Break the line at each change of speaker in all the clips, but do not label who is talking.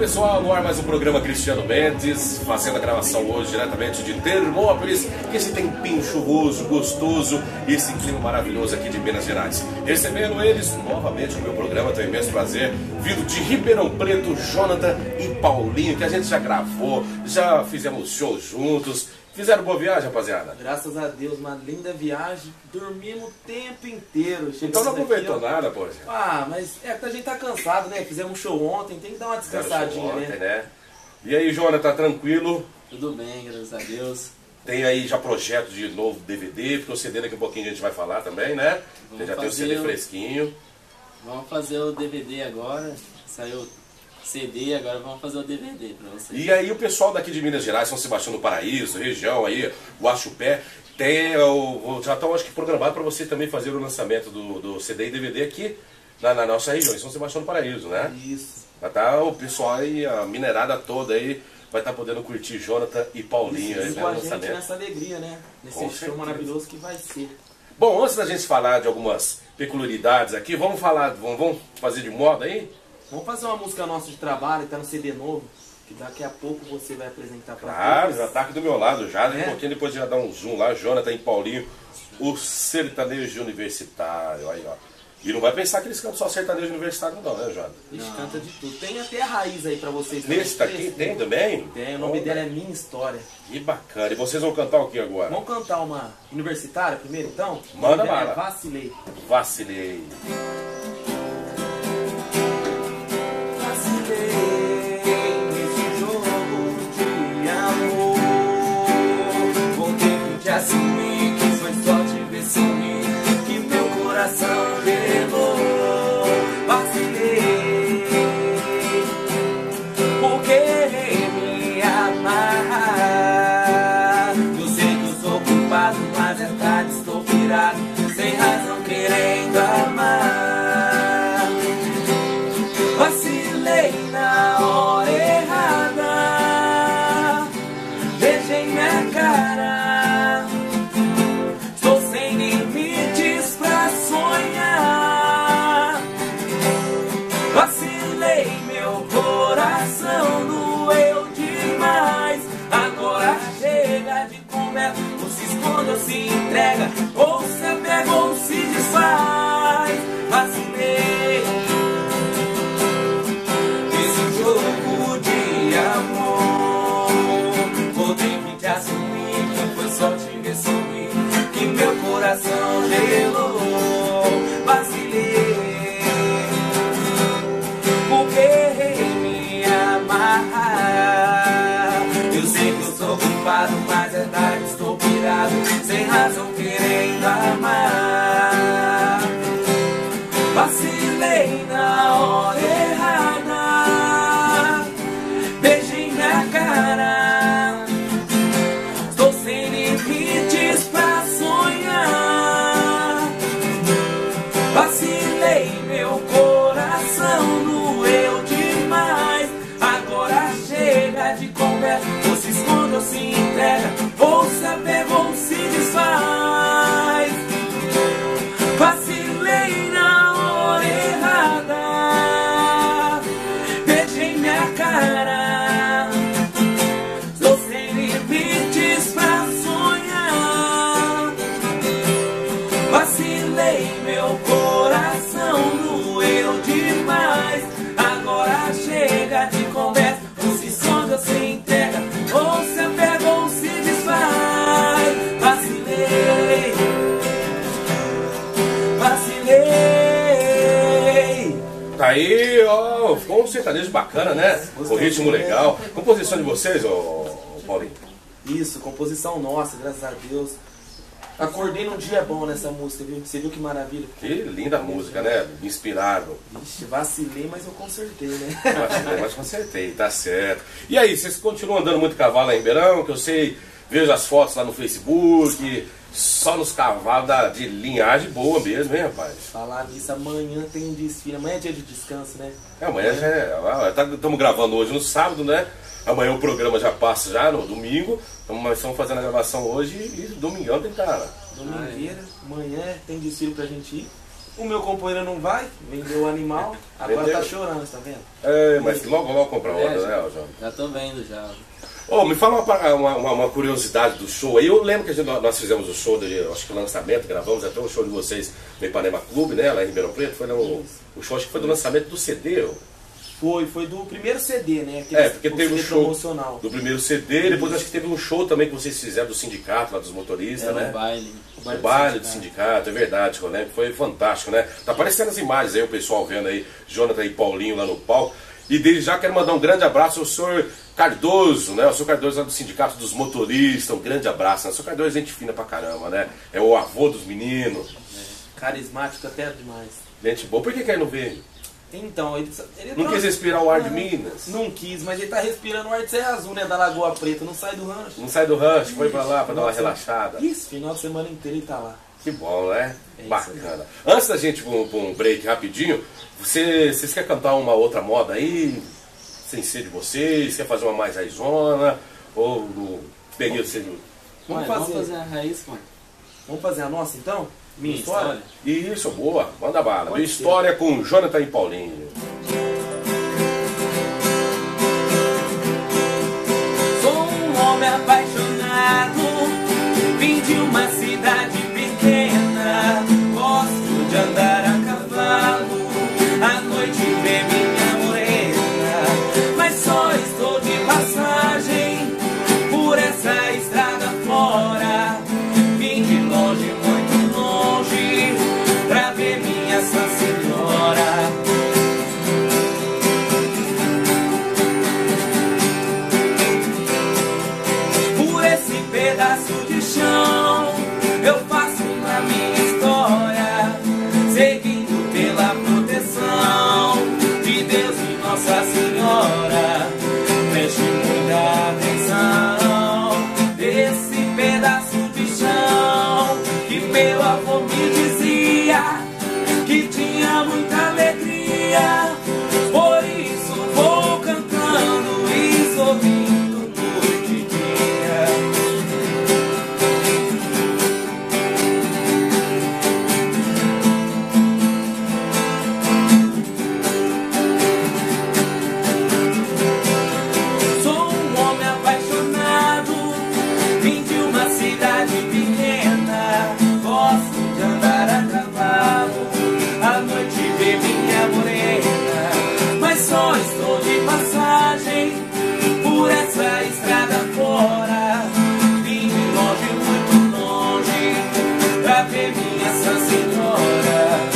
pessoal, no ar mais um programa Cristiano Mendes, fazendo a gravação hoje diretamente de Termópolis, que esse tempinho chuvoso, gostoso e esse clima maravilhoso aqui de Minas Gerais. Recebendo eles novamente no meu programa, tenho imenso prazer, vindo de Ribeirão Preto, Jonathan e Paulinho, que a gente já gravou, já fizemos shows juntos. Fizeram boa viagem, rapaziada?
Graças a Deus, uma linda viagem. Dormimos o tempo inteiro.
Então não aproveitou nada, pô.
Ah, mas é que a gente tá cansado, né? Fizemos um show ontem, tem que dar uma descansadinha,
ontem, né? E aí, Jonathan, tá tranquilo?
Tudo bem, graças a Deus.
Tem aí já projeto de novo DVD, porque o CD daqui a pouquinho a gente vai falar também, né? Você já tem o CD fresquinho.
Vamos fazer o DVD agora. Saiu CD, agora vamos fazer o DVD pra vocês.
E aí o pessoal daqui de Minas Gerais, São Sebastião do Paraíso, região aí, Guaxupé, tem já estão acho que programado para você também fazer o lançamento do CD e DVD aqui na nossa região, em São Sebastião do Paraíso, né?
Isso.
Vai tá o pessoal aí, a minerada toda aí, vai estar podendo curtir Jonathan e Paulinho aí,
Isso,
né?
com a
O
gente
lançamento.
nessa alegria, né? Nesse
Com
show
certeza.
maravilhoso que vai ser.
Bom, antes da gente falar de algumas peculiaridades aqui, vamos fazer de moda aí?
Vamos fazer uma música nossa de trabalho, tá no CD novo, que daqui a pouco você vai apresentar pra
Claro,
todos.
já tá aqui do meu lado já, daqui a
É?
pouquinho depois já dá um zoom lá, Jonathan e Paulinho, o sertanejo universitário, aí ó. E não vai pensar que eles cantam só sertanejo universitário não, né, Jonathan?
A gente canta de tudo. Tem até a raiz aí pra vocês.
Nesse daqui tem também?
Tem, o nome dela é Minha História.
Que bacana, e vocês vão cantar o que agora?
Vamos cantar uma universitária primeiro, então?
Manda
O nome dela
bala.
é Vacilei.
Vacilei.
Vacilei nesse jogo de amor. Voltei que te assumi, que foi só te ver sumir, que meu coração gelou. Vacilei por querer me amar. Eu sei que eu sou culpado, mas é tarde, estou virado, sem razão querendo amar. Vacilei na hora errada, beijei minha cara, estou sem limites pra sonhar. Vacilei, meu coração doeu demais. Agora chega de conversa, ou se esconde ou se entrega, ou se apega ou se desfaz. Vacilei esse jogo de amor. Voltei que te assumir, que foi só te ver sumir, que meu coração gelou. Vacilei por querer me amar. Eu sei que eu sou culpado, mas é tarde, estou pirado, sem razão querendo amar. Vacilei na hora errada, beijei minha cara, estou sem limites pra sonhar. Vacilei, meu coração doeu demais. Agora chega de conversa, ou se esconde ou se entrega, ou se apega ou se desfaz. Vacilei na hora errada, beijei minha cara, estou sem limites pra sonhar. Vacilei, meu coração doeu demais. Agora chega de conversa, ou se esconde ou se entrega, ou se apega ou se desfaz. Vacilei, vacilei.
Tá aí, ó, ficou um sertanejo bacana, né? O ritmo legal. Composição de vocês, ó, Paulinho?
Isso, composição nossa, graças a Deus. Acordei num dia bom nessa música, viu? Você viu que maravilha?
Que linda música, né? Inspirado.
Ixi, vacilei, mas eu consertei, né?
Mas consertei, tá certo. E aí, vocês continuam andando muito cavalo aí em Ribeirão? Que eu sei, vejo as fotos lá no Facebook, só nos cavalos de linhagem boa mesmo, hein, rapaz?
Falar nisso, amanhã tem um desfile, amanhã é dia de descanso, né?
Amanhã já é. Estamos gravando hoje no sábado, né? Amanhã o programa já passa já no domingo. Então nós estamos fazendo a gravação hoje e domingão tem cara.
Domingueira, amanhã tem desfile pra gente ir. O meu companheiro não vai, vendeu o animal, agora
Vendeu?
tá chorando, tá vendo?
É, mas logo logo compra outra, né, João?
Já tô vendo já.
Ô, me fala uma curiosidade do show aí. Eu lembro que nós fizemos o show, acho que lançamento, gravamos até o show de vocês no Ipanema Clube, né, lá em Ribeirão Preto. Foi o show, acho que foi do lançamento do CD.
Foi do primeiro CD, né?
Porque teve um show
promocional.
do primeiro CD, depois acho que teve um show também que vocês fizeram do sindicato, lá dos motoristas, né?
O baile.
O baile do sindicato, é verdade, eu lembro, foi fantástico, né? Tá aparecendo as imagens aí, o pessoal vendo aí, Jonathan e Paulinho lá no palco. E desde já quero mandar um grande abraço ao senhor Cardoso, né? O senhor Cardoso lá do Sindicato dos Motoristas, um grande abraço, né? O senhor Cardoso é gente fina pra caramba, né? É o avô dos meninos.
Carismático até demais.
Gente boa, por que ele não veio?
Então, ele
Não quis respirar o ar de Minas?
Não quis, mas ele tá respirando o ar de Serra Azul, né? Da Lagoa Preta, não sai do rancho.
Não sai do rancho, foi pra lá pra dar uma relaxada.
Isso, final de semana inteiro ele tá lá.
Que bom, né?
É isso
Bacana. Antes da gente ir pra um break rapidinho, vocês querem cantar uma outra moda aí? Sem ser de vocês? Quer fazer uma mais raizona? Ou peguei você do...
Vamos
Vamos
fazer
fazer a raiz, mano.
Vamos fazer a nossa então? Minha história?
Isso, boa. Manda bala.
Pode
Minha
ser.
história com Jonathan e Paulinho.
Sou um homem apaixonado, vim de uma cidade pequena, gosto de andar a cavalo, à noite ver minha morena, mas só estou de passagem por essa estrada fora, vim de longe, muito longe, pra ver minha Santa Senhora. Por esse pedaço de chão eu faço a minha história, seguindo pela proteção de Deus e Nossa Senhora. Preste muita atenção nesse pedaço de chão que meu avô me dizia que tinha muita alegria. Por isso vou cantando e sorrindo noite e dia. Sou um homem apaixonado, vim de uma cidade pequena, gosto de andar a cavalo, à noite ver minha morena, mas só estou de passagem por essa estrada fora, vim de longe, muito longe, pra ver minha Santa Senhora.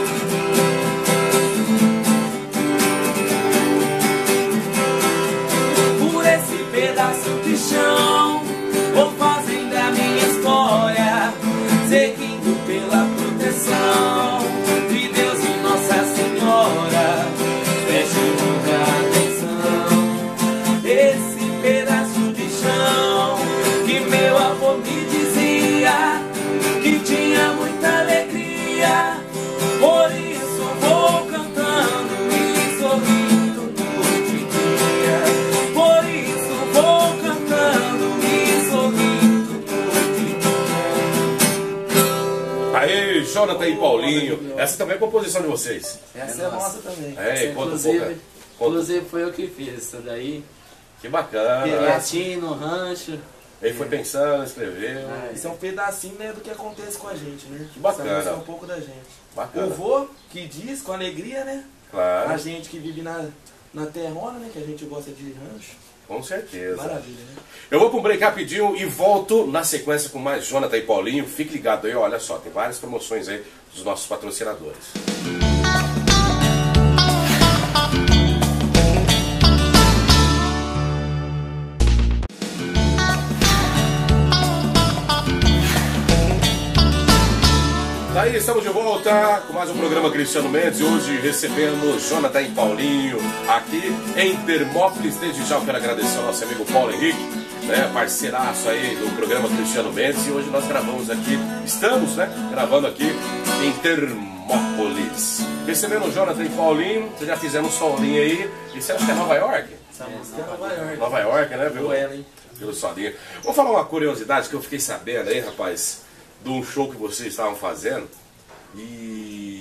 Por esse pedaço de chão vou fazendo a minha história, seguindo pela proteção de Deus e Nossa Senhora. Preste muita atenção esse pedaço de chão que meu avô me dizia que tinha muita alegria. Por isso vou cantando e sorrindo noite e dia. Por isso vou cantando e sorrindo noite e dia.
Aí, Jonathan e Paulinho. Essa também é composição de vocês.
Essa é nossa também.
É, conta um pouco.
Inclusive foi eu que fiz isso daí.
Que bacana.
Pedacinho no rancho.
Ele foi pensando, escreveu.
Isso é um pedacinho, né, do que acontece com a gente, né?
Que bacana.
Essa é um pouco da gente.
Bacana.
O vô que diz com alegria, né? A
Claro,
gente que vive na terrona, né? Que a gente gosta de rancho.
com certeza.
Maravilha, né?
Eu vou para um break rapidinho e volto na sequência com mais Jonathan e Paulinho. Fique ligado aí, olha só, tem várias promoções aí dos nossos patrocinadores. Daí estamos de volta com mais um programa Cristiano Mendes e hoje recebemos Jonathan e Paulinho aqui em Termópolis. Desde já eu quero agradecer ao nosso amigo Paulo Henrique, né, parceiraço aí do programa Cristiano Mendes, e hoje nós gravamos aqui, estamos, né, gravando aqui em Termópolis. Recebendo o Jonathan e Paulinho, vocês já fizeram um solinho aí, e você acha que é Nova York?
Essa música é Nova York.
Nova York, né, viu?
Ela, hein?
Pelo solinho. Vou falar uma curiosidade que eu fiquei sabendo aí, rapaz, de um show que vocês estavam fazendo, e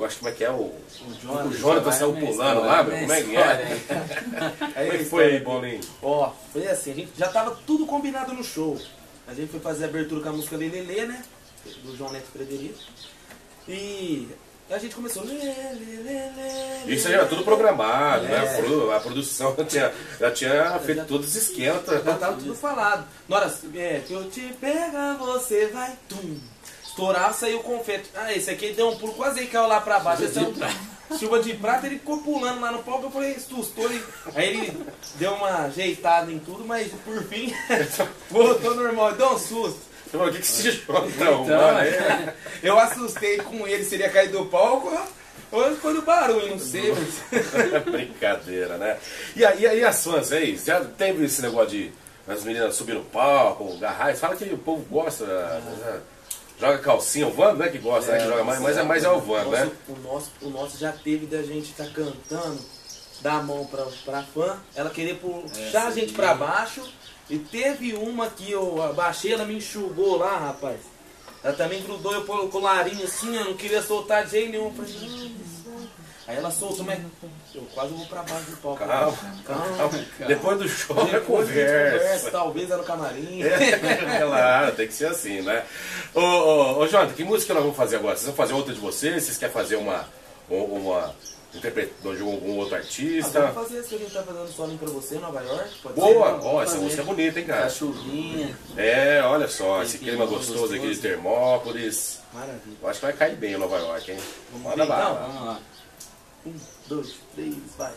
eu acho como é que é o
Jonathan
Jonathan saiu pulando lá, meu, como é que é? Como é que foi aí, Bolinho?
Ó, foi assim, a gente já tava tudo combinado no show. A gente foi fazer a abertura com a música Lelele, né? Do João Neto Frederico. E a gente começou.
Isso aí era tudo programado, né? A produção já tinha feito todos os esquemas.
Já tava tudo falado. Na hora que eu te pega, você vai. Tum. Estourar, saiu o confete. Ah, esse aqui deu um pulo, quase aí caiu lá pra baixo. Chuva de prata, ele ficou pulando lá no palco. Eu falei, assustou. Aí ele deu uma ajeitada em tudo, mas por fim voltou normal. Deu um susto.
Você falou, o que se joga?
Então,
Eu assustei com ele, seria cair do palco ou foi do barulho, não sei. Mas...
Brincadeira, né? E as fãs aí? Já teve esse negócio de as meninas subir no palco, agarrar? Fala que o povo gosta, joga calcinha, o Vando, né, que gosta, né, que joga mais, mas é o Vando, né?
O nosso já teve da gente estar cantando, dar a mão pra fã, ela querer puxar a gente pra baixo. E teve uma que eu abaixei, ela me enxugou lá, rapaz. Ela também grudou eu pelo colarinho assim, eu não queria soltar de jeito nenhum. Eu falei, não. Aí ela soltou, mas eu quase vou pra baixo do palco.
Calma. Depois do show é conversa.
Talvez era no camarim.
Claro, tem que ser assim, né? Ô, Jonathan, que música nós vamos fazer agora? Vocês vão fazer outra de vocês? Vocês querem fazer uma interpretação de algum outro artista?
Vamos fazer essa que a gente tá fazendo solo pra você, Nova York. Pode
Boa!
ser?
Ó, essa música é bonita, hein, cara?
Chuvinha.
É, olha só, esse clima gostoso aqui de Termópolis.
Maravilha.
Eu acho que vai cair bem em Nova York, hein?
Vamos
Manda
ver, então?
bala.
Vamos lá.
1, 2, 3, vai.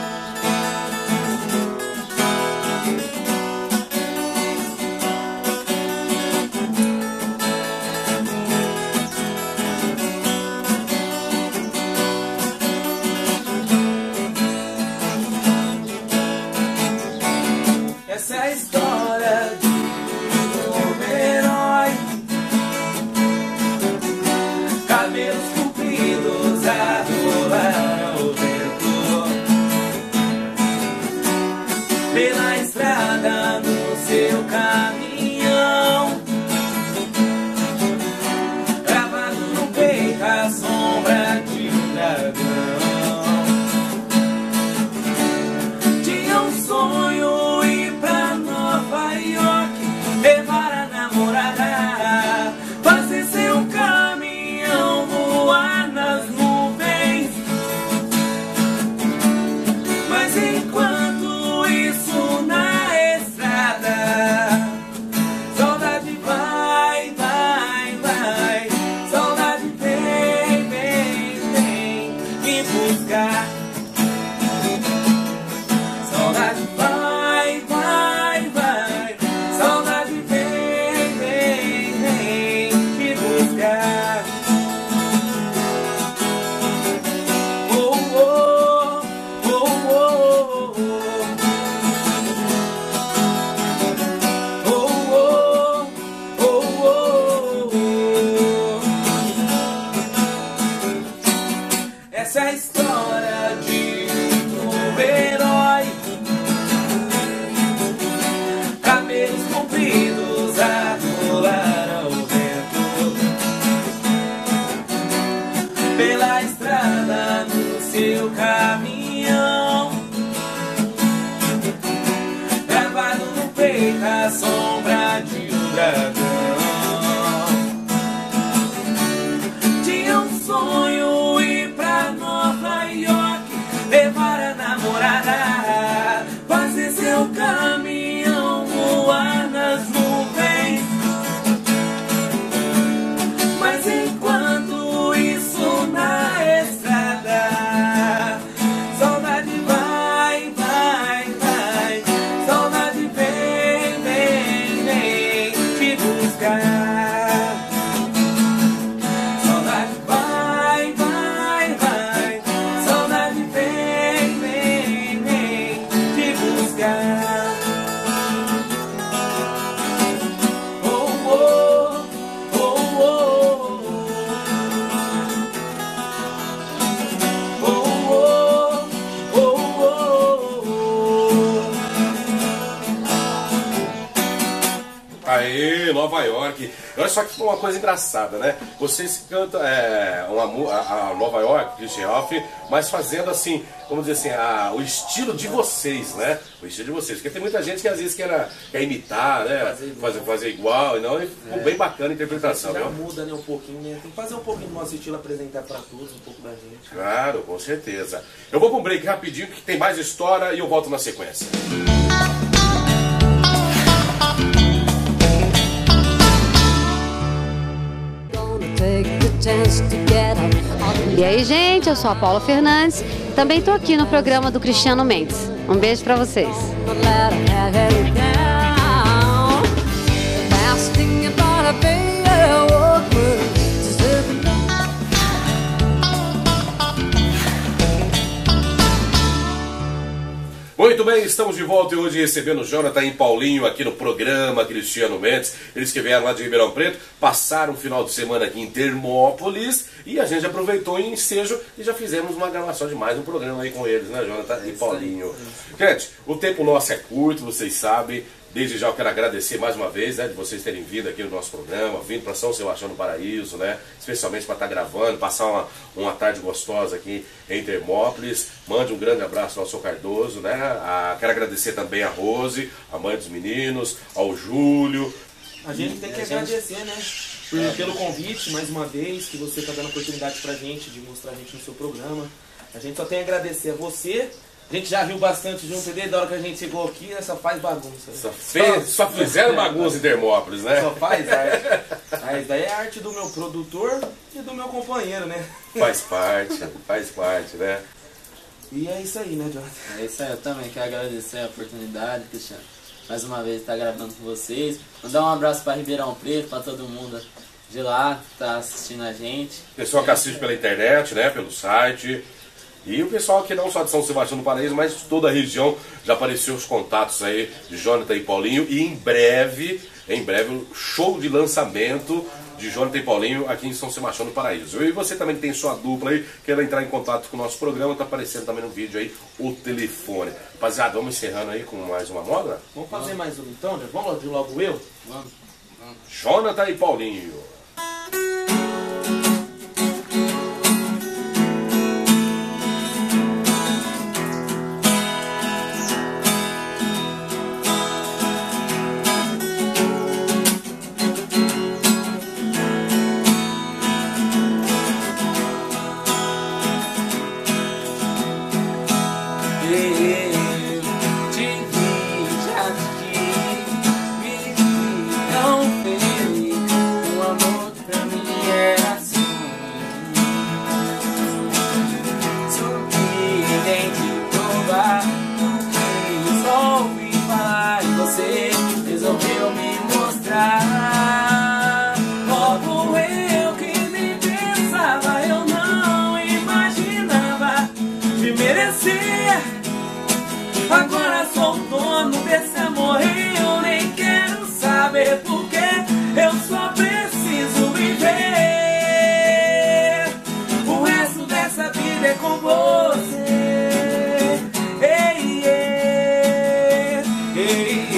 Essa é a história de um herói. Cabelos compridos a rolar ao vento, pela estrada no seu caminhão, gravado no peito a sombra de um dragão. Tinha um sonho ir pra Nova York, levar a namorada, fazer seu caminhão voar nas nuvens. Mas enquanto isso na estrada, saudade vai, vai, vai, saudade vem, vem, vem me buscar. Saudade vai, vai, vai, saudade vem, vem, vem me buscar. Oh, oh, oh, oh, oh, oh, oh, oh, oh. Essa é a história de um herói. Cabelos compridos a rolar ao vento, pela estrada no seu caminhão, gravado no peito a sombra de um dragão. Tinha um sonho ir pra Nova York, levar a namorada, fazer seu caminhão voar nas nuvens. Mas enquanto isso na estrada, saudade vai, vai, vai, saudade vem, vem, vem te buscar.
York. Olha só que foi uma coisa engraçada, né? Vocês cantam a Nova York, Christian Hoff, mas fazendo assim, vamos dizer assim, o estilo de vocês, né? O estilo de vocês. Porque tem muita gente que às vezes quer imitar, né? Fazer igual, e não, e ficou bem bacana a interpretação.
Já muda, né, um pouquinho, né? Tem que fazer um pouquinho do nosso estilo, apresentar pra todos, um pouco da gente.
Claro, com certeza. Eu vou para um break rapidinho, que tem mais história e eu volto na sequência.
E aí, gente, eu sou a Paula Fernandes. Também tô aqui no programa do Cristiano Mendes. Um beijo pra vocês.
Muito bem, estamos de volta e hoje recebendo Jonathan e Paulinho aqui no programa Cristiano Mendes. Eles que vieram lá de Ribeirão Preto, passaram o final de semana aqui em Termópolis e a gente aproveitou em ensejo e já fizemos uma gravação de mais um programa aí com eles, né, Jonathan e Paulinho? Gente, o tempo nosso é curto, vocês sabem. Desde já eu quero agradecer mais uma vez, né, de vocês terem vindo aqui no nosso programa, vindo para São Sebastião do Paraíso, né, especialmente para estar gravando, passar uma tarde gostosa aqui em Termópolis. Mande um grande abraço ao seu Cardoso, né, quero agradecer também a Rose, a mãe dos meninos, ao Júlio.
A gente tem que agradecer, né, pelo convite, mais uma vez, que você está dando oportunidade pra gente, de mostrar a gente no seu programa. A gente só tem a agradecer a você. A gente já riu bastante junto, desde a hora que a gente chegou aqui, né, só faz bagunça.
Só fizeram bagunça em Termópolis, né?
Só faz arte. Mas daí é a arte do meu produtor e do meu companheiro, né?
Faz parte, né?
E é isso aí, né, Jonathan?
É isso aí, eu também quero agradecer a oportunidade, Cristiano. Mais uma vez estar gravando com vocês. Mandar um abraço para Ribeirão Preto, para todo mundo de lá que está assistindo a gente.
Pessoal que assiste pela internet, né, pelo site. E o pessoal que não só de São Sebastião do Paraíso, mas de toda a região, já apareceu os contatos aí de Jonathan e Paulinho. E em breve, o show de lançamento de Jonathan e Paulinho aqui em São Sebastião do Paraíso. E você também tem sua dupla aí, quer entrar em contato com o nosso programa, tá aparecendo também no vídeo aí o telefone. Rapaziada, vamos encerrando aí com mais uma moda?
Vamos fazer mais uma então, né? Vamos logo eu?
Vamos.
Jonathan e Paulinho.
Agora sou o dono desse amor e eu nem quero saber porque eu só preciso viver. O resto dessa vida é com você. Ei, ei, ei,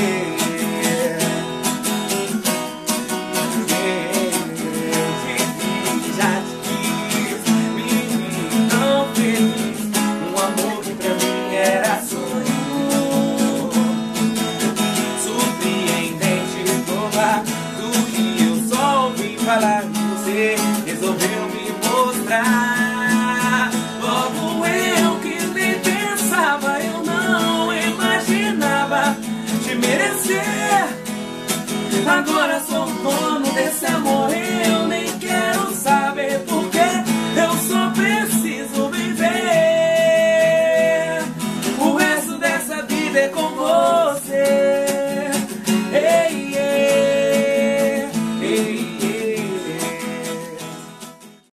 ei. Já te quis, me vi tão feliz. Um amor que pra mim era falar que você resolveu me mostrar. Logo eu que nem pensava, eu não imaginava te merecer. Agora sou o dono desse amor e eu nem quero saber porque eu só preciso